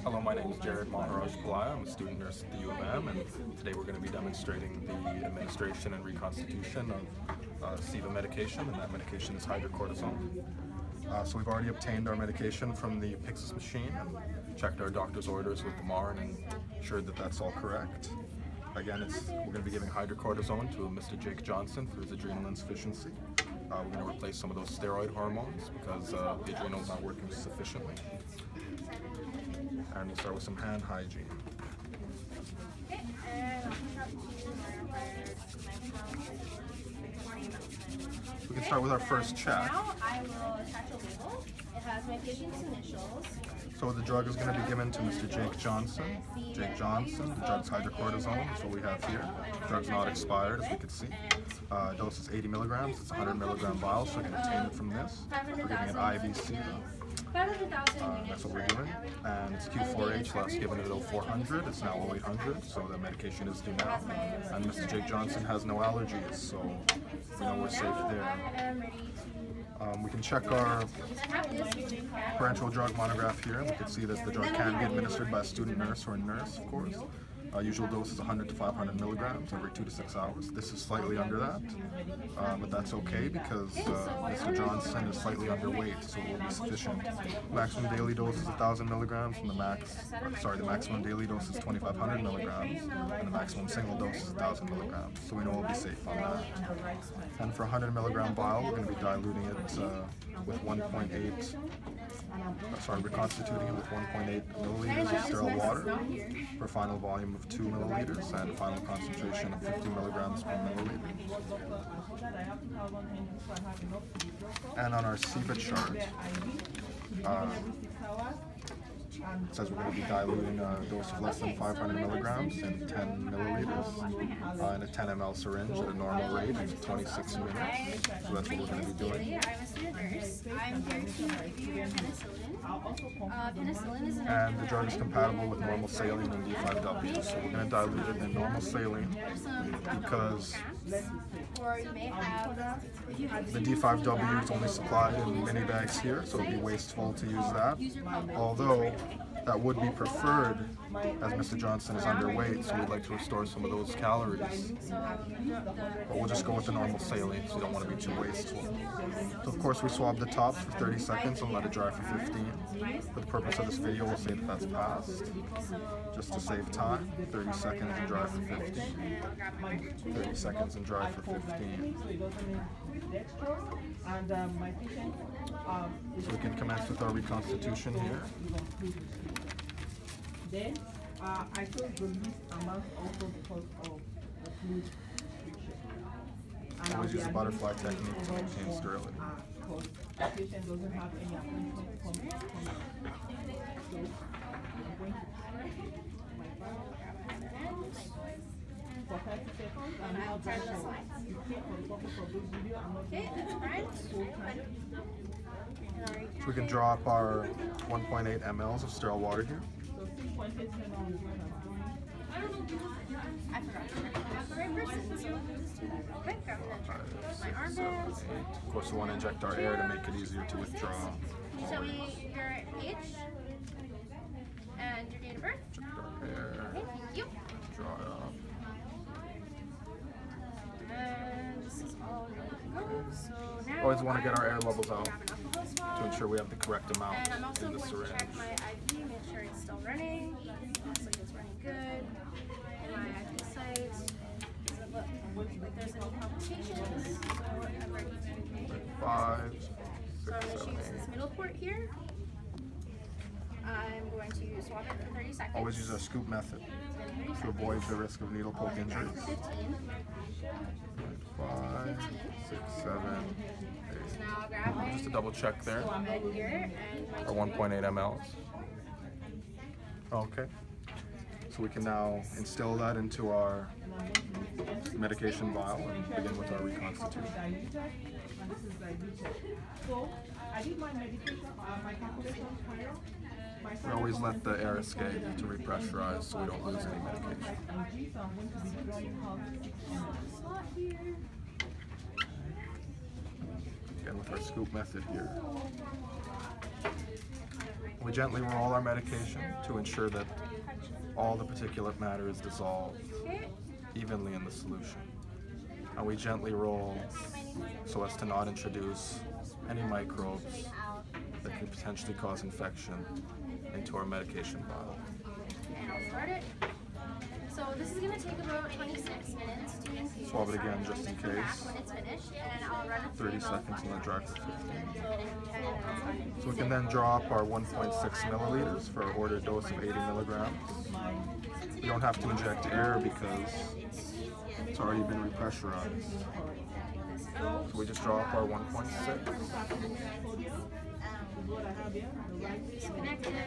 Hello, my name is Jared Maharaj Pillai. I'm a student nurse at the U of M, and today we're going to be demonstrating the administration and reconstitution of SIVA medication, and that medication is hydrocortisone. So we've already obtained our medication from the Pyxis machine and checked our doctor's orders with the MARN and ensured that that's all correct. Again, we're going to be giving hydrocortisone to Mr. Jake Johnson for his adrenal insufficiency. We're going to replace some of those steroid hormones because the adrenals aren't working sufficiently. And we'll start with some hand hygiene. We can start with our first check. Now I will attach a label. It has my patient's initials. So the drug is going to be given to Mr. Jake Johnson. Jake Johnson, the drug's hydrocortisone, that's what we have here. The drug's not expired, as we can see. Dose is 80 milligrams, it's a 100 milligram vial, so you can obtain it from this. We're giving it IV SIVA. That's what we're doing. And it's Q4H, last given at 0400, it's now 0800, so the medication is due now. And Mr. Jake Johnson has no allergies, so we know we're safe there. We can check our parenteral drug monograph here. We can see that the drug can be administered by a student nurse or a nurse, of course. Usual dose is 100 to 500 milligrams every 2 to 6 hours. This is slightly under that, but that's okay because Mr. Johnson is slightly underweight, so it will be sufficient. Maximum daily dose is 1,000 milligrams, and the maximum daily dose is 2,500 milligrams, and the maximum single dose is 1,000 milligrams. So we know we'll be safe on that. And for 100 milligram vial, we're going to be diluting it with reconstituting it with 1.8 milliliters of sterile water for a final volume of 2 milliliters and a final concentration of 50 milligrams per milliliter. And on our SIVA chart, it says we're going to be diluting a dose of less than 500 milligrams in 10 milliliters in a 10 ml syringe at a normal rate of 26 minutes. So that's what we're going to be doing. I'm a student nurse. I'm here to give you your penicillin. Penicillin is an And the drug is compatible with normal saline and D5W. So we're going to dilute it in normal saline because or you may have, the D5W is only supplied in mini bags here, so it would be wasteful to use that. Although that would be preferred as Mr. Johnson is underweight, so we'd like to restore some of those calories. But we'll just go with the normal saline, so you don't want to be too wasteful. So of course we swab the top for 30 seconds and let it dry for 15. For the purpose of this video, we'll say that that's passed. Just to save time, 30 seconds and dry for 15. 30 seconds and dry for 15. So we can commence with our reconstitution here. Then I chose the least amount also because of the fluid restriction. Always use a butterfly technique to maintain sterility. Because the patient doesn't have any appointment coming. So I'm going to my vial for 30 seconds and now dry for 15 for the purpose of this video. I'm not going to So we can draw up our 1.8 mLs of sterile water here. So 6.8 ml is what I'm doing. I forgot to have the right person, so let me just do that real quick. I'm going to check my 5, 6, 7, armbands. 8. Of course, we want to inject our air to make it easier to withdraw. Can you tell me your age and your date of birth? Inject our air, Okay, thank you. draw it up. And this is all ready to go. So now Always want to get our air levels out grab an alcohol swab. to ensure we have the correct amount And I'm also in the going to syringe. check my IV, make sure it's still running. Looks like it's running good. And my IV site. Does it look like there's any complications? So I'm ready to take. 5, So I'm 6, going to 7, use this 8. middle port here. I'm going to swab it for 30 seconds. Always use a scoop method to avoid the risk of needle poke injuries. 15. 5, 6, 7, 8. So now I'll grab my Just a double check there. swab head here and Our my 1.8 mLs. Okay. So we can now instill that into our medication vial and begin with our reconstitution. And this is diluted. So I did my medication, my calculations prior. We always let the air escape to repressurize so we don't lose any medication. So I'm going to be drawing out 6 slot here. Again with our scoop method here. We gently roll our medication to ensure that all the particulate matter is dissolved evenly in the solution. And we gently roll so as to not introduce any microbes that can potentially cause infection into our medication bottle. And I'll start it. So this is going to take about 26 minutes to infuse. Swab it again just in Come back case. when it's finished, and I'll run it 30 through about seconds in the jar for 15. So 10 minutes. So we can then draw up our 1.6 milliliters for our ordered dose of 80 milligrams. We don't have to inject air because it's already been repressurized. So we just draw up our 1.6. Disconnect it.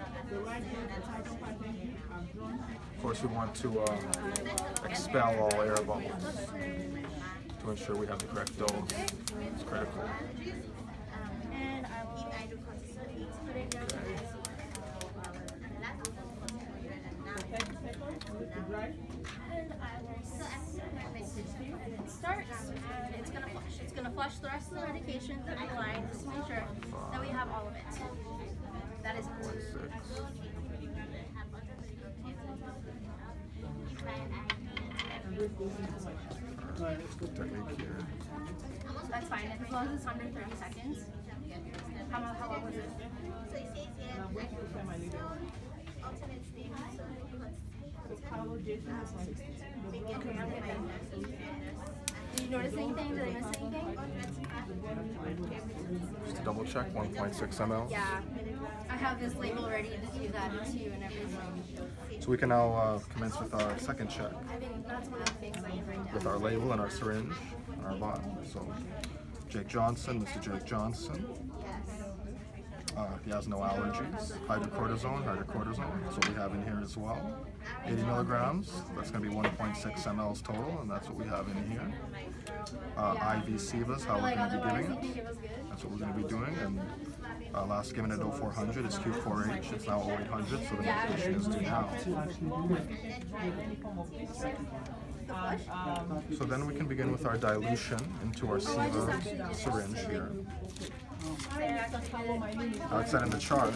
Of course, we want to expel all air bubbles to ensure we have the correct dose. It's critical. And I will put it down. And I will it starts, and it's gonna flush. It's gonna flush the rest of the medication through the line just to make sure that we have all of it. That is important. 6. Technique here. That's fine, as long as it's under 30 seconds. How long was it? I'm going to prepare my leader. So Carlo Jason is my the blood Okay, I'm gonna. Did you notice anything? Did I miss anything? Just to double check, 1.6 ml. Yeah. I have this label ready to do that too and everything. So we can now commence with our second check I think that's one of the things I can write down. with our label and our syringe and our bottle. So Jake Johnson, Mr. Jake Johnson. He has no allergies. Hydrocortisone. That's what we have in here as well. 80 milligrams. That's going to be 1.6 mLs total, and that's what we have in here. IV Sivas, how we're Like going to be otherwise, giving you think it. it was good? That's what we're going to be doing. And last given at 0400 is Q4H. It's now 0800, so the medication is due now. So then we can begin with our dilution into our Siva syringe here. Now it said in the chart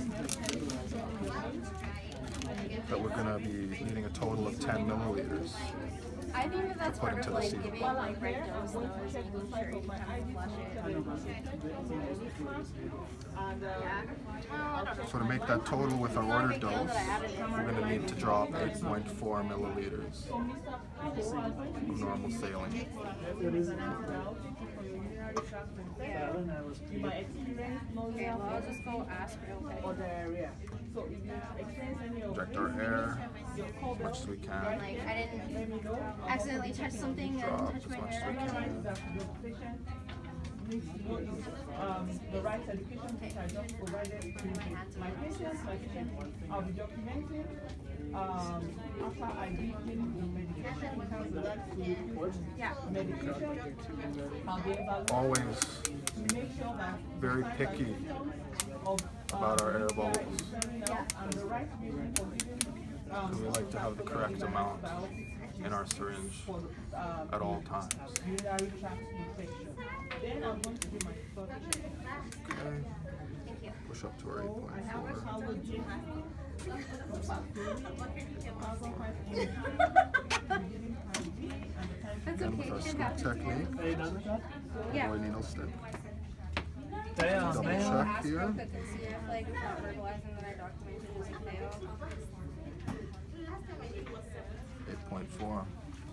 that we're going to be needing a total of 10 milliliters. I think that that's put part into of the like seed. giving like right dose though, is making sure you kind of flush it. Yeah. Well, I don't know. So to make that total with our ordered dose, we're going to need to drop 8.4 milliliters of normal saline. Okay, well, I'll just go ask real quick. Inject our air as much as we can. Like, I didn't accidentally touch something and Drop touch as my much as we hair. can. The right education which I just provided to my patients. I'll be documenting after I give him the medication. He has the right to refuse medication. I'll be evaluating Always to make sure that very picky about our air bubbles. and the right reason for giving Because we like to have the correct amount in our syringe at all times. urinary tract infection. Then I'm going to do my third check. Okay. Push up to our 8.4. That's And okay. with our you can scoop have it. technique, Yeah. boy needle stick. I'll Double ask check real here. quick and see if like without verbalizing that I documented as a fail. 8.4.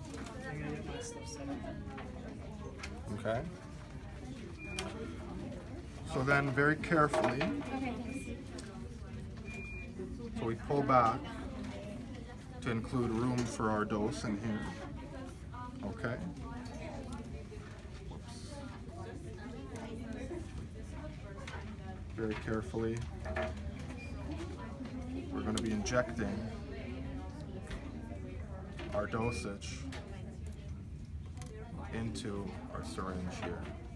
Okay. So then very carefully, Okay, thanks. so we pull back to include room for our dose in here. Okay. Whoops. Very carefully, we're going to be injecting our dosage into our syringe here.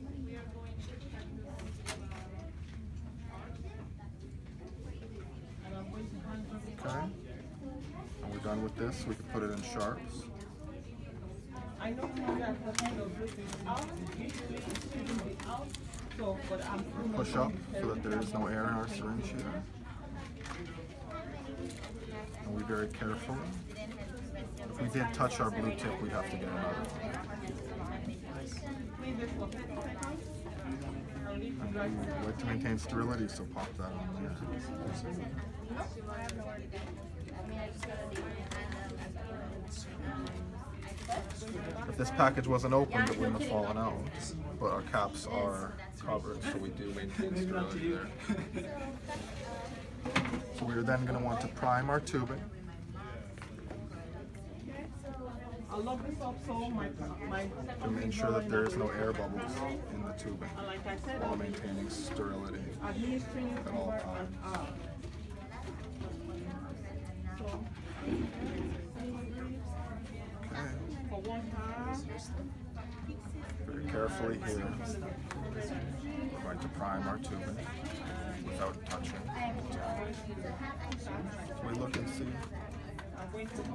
Okay. And we're done with this. We can put it in sharps. I know that the kind of this is out, usually it shouldn't be out, so, but I'm Push up so that there is no air in our syringe here. very carefully. If we did touch our blue tip, we'd have to get another one. Please just for 30 seconds. I'll leave to dry. And we like to maintain sterility, so pop that on there. If this package wasn't opened, it wouldn't have fallen out. But our caps are covered, so we do maintain sterility there. So we're then going to want to prime our tubing. I'll lock this up so my To ensure that there is no air bubbles in the tubing and like I said, while I'll be maintaining sterility. administering it At all over times. an hour. So, Okay, for 1 hour, very carefully here. We're going to prime our tubing without touching. So we look and see. I'm going to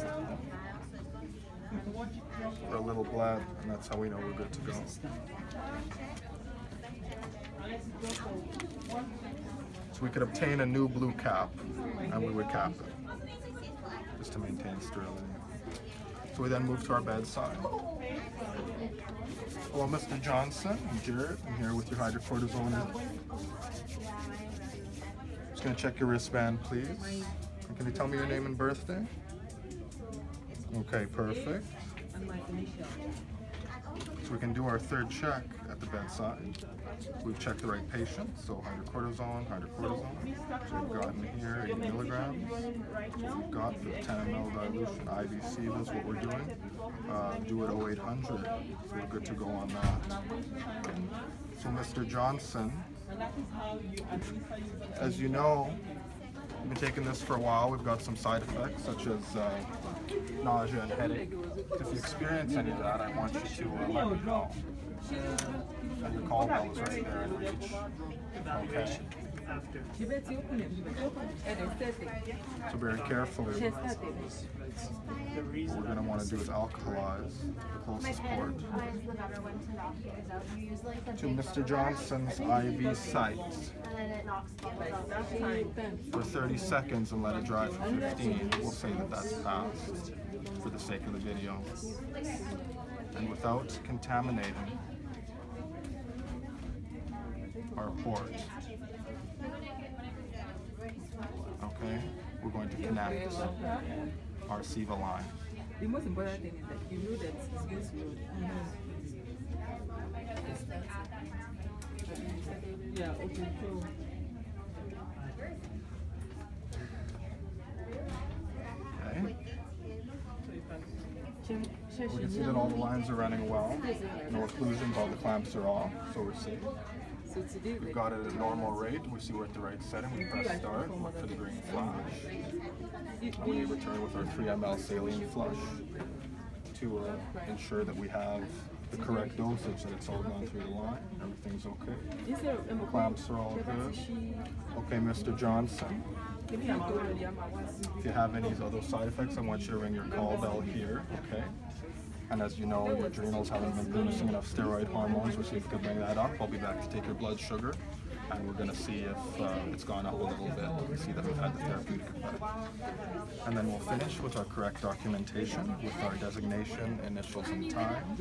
watch it. For a little bled, and that's how we know we're good to go. So we could obtain a new blue cap, and we would cap it, just to maintain sterility. So we then move to our bedside. Hello, Mr. Johnson. I'm Jared. I'm here with your hydrocortisone. Just gonna check your wristband, please. And can you tell me your name and birthday? Okay, perfect. And my initial. So we can do our third check at the bedside. We've checked the right patient, so hydrocortisone. So we've gotten here 80 milligrams. So we've got the 10 ml dilution. IVC, that's what we're doing. Do it 0800, so we're good to go on that. So Mr. Johnson, And that is how you administer your as you know, we've been taking this for a while. We've got some side effects such as nausea and headache. If you experience any of that, I want you to let me know. And your call bell is right there in reach. Okay. So very carefully, what we're going to want to do is alkalize the closest port is the better one to knock you out. You use like the to big Mr. Johnson's IV site and then it knocks you out. for 30 seconds and let it dry for 15. We'll say that that's passed for the sake of the video. And without contaminating our port, okay, we're going to connect our SIVA line. The most important thing is that you know that it's going to load. Yeah, okay, so Okay. We can see that all the lines are running well. No occlusions, all the clamps are off, so we're safe. So today, We've got it at a normal rate. We see we're at the right setting. We press start, look for the green flash. And we return with our 3 ml saline flush to ensure that we have the correct dosage, that it's all gone through the line. Everything's okay. The clamps are all good. Okay, Mr. Johnson. If you have any other side effects, I want you to ring your call bell here, okay? And as you know, your adrenals haven't been producing enough steroid hormones. We'll see if we can bring that up. I'll be back to take your blood sugar, and we're going to see if it's gone up a little bit. We see that we've had the therapeutic effect. And then we'll finish with our correct documentation, with our designation, initials, and time.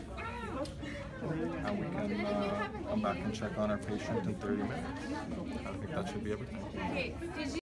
And we can come back and check on our patient in 30 minutes. I think that should be everything.